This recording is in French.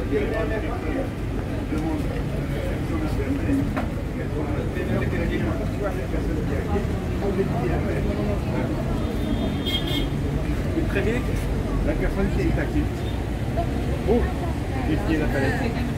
Très vite, la personne qui est active. Oh, défier la palette.